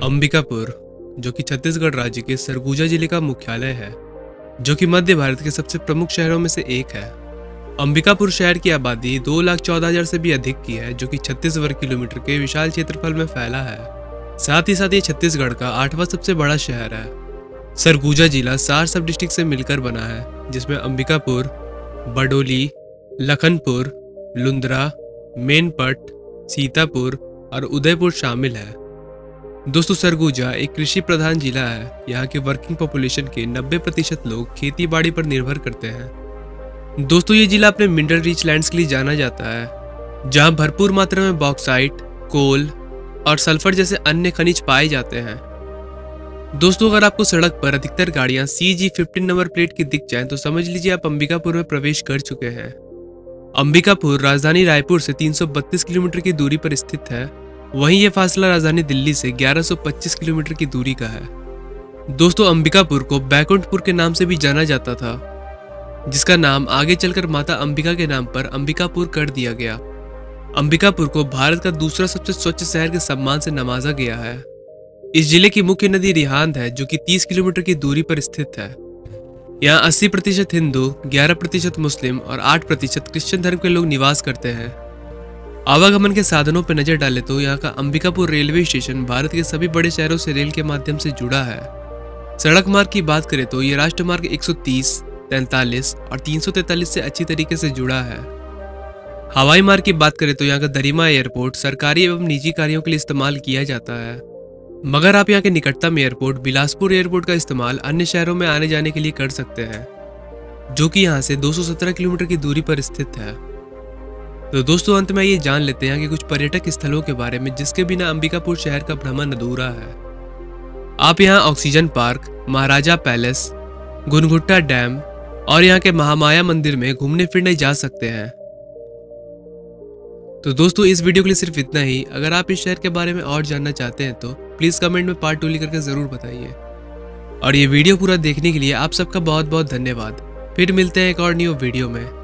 अंबिकापुर, जो कि छत्तीसगढ़ राज्य के सरगुजा जिले का मुख्यालय है, जो कि मध्य भारत के सबसे प्रमुख शहरों में से एक है। अंबिकापुर शहर की आबादी 2,14,000 से भी अधिक की है, जो कि 36 वर्ग किलोमीटर के विशाल क्षेत्रफल में फैला है। साथ ही साथ ये छत्तीसगढ़ का 8वां सबसे बड़ा शहर है। सरगुजा जिला 4 सब डिस्ट्रिक्ट से मिलकर बना है, जिसमें अंबिकापुर, बडोली, लखनपुर, लुंद्रा, मेनपट, सीतापुर और उदयपुर शामिल है। दोस्तों, सरगुजा एक कृषि प्रधान जिला है। यहाँ के वर्किंग पॉपुलेशन के 90% लोग खेती बाड़ी पर निर्भर करते हैं। दोस्तों, ये जिला अपने मिनरल रिच लैंड्स के लिए जाना जाता है, जहाँ भरपूर मात्रा में बॉक्साइट, कोल और सल्फर जैसे अन्य खनिज पाए जाते हैं। दोस्तों, अगर आपको सड़क पर अधिकतर गाड़ियाँ CG15 नंबर प्लेट की दिख जाएं, तो समझ लीजिए आप अंबिकापुर में प्रवेश कर चुके हैं। अंबिकापुर राजधानी रायपुर से 332 किलोमीटर की दूरी पर स्थित है। वहीं ये फासला राजधानी दिल्ली से 1125 किलोमीटर की दूरी का है। दोस्तों, अंबिकापुर को बैकुंठपुर के नाम से भी जाना जाता था, जिसका नाम आगे चलकर माता अंबिका के नाम पर अंबिकापुर कर दिया गया। अंबिकापुर को भारत का दूसरा सबसे स्वच्छ शहर के सम्मान से नवाजा गया है। इस जिले की मुख्य नदी रिहांद है, जो कि 30 किलोमीटर की दूरी पर स्थित है। यहाँ 80% हिंदू, 11% मुस्लिम और 8% क्रिश्चियन धर्म के लोग निवास करते हैं। आवागमन के साधनों पर नजर डालें तो यहाँ का अंबिकापुर रेलवे स्टेशन भारत के सभी बड़े शहरों से रेल के माध्यम से जुड़ा है। सड़क मार्ग की बात करें तो ये राष्ट्रीय मार्ग 130, 43 और 343 से अच्छी तरीके से जुड़ा है। हवाई मार्ग की बात करें तो यहाँ का दरिमा एयरपोर्ट सरकारी एवं निजी कार्यों के लिए इस्तेमाल किया जाता है, मगर आप यहाँ के निकटतम एयरपोर्ट बिलासपुर एयरपोर्ट का इस्तेमाल अन्य शहरों में आने जाने के लिए कर सकते हैं, जो कि यहाँ से 217 किलोमीटर की दूरी पर स्थित है। तो दोस्तों, अंत में ये जान लेते हैं कि कुछ पर्यटक स्थलों के बारे में, जिसके बिना अंबिकापुर शहर का भ्रमण अधूरा है। आप यहाँ oxygen park, Maharaja palace, Ghunghutta dam और यहाँ के महामाया मंदिर में घूमने फिरने जा सकते हैं। तो दोस्तों, इस वीडियो के लिए सिर्फ इतना ही। अगर आप इस शहर के बारे में और जानना चाहते हैं तो प्लीज कमेंट में पार्ट 2 लिख करके जरूर बताइए। और ये वीडियो पूरा देखने के लिए आप सबका बहुत बहुत धन्यवाद। फिर मिलते हैं एक और न्यू वीडियो में।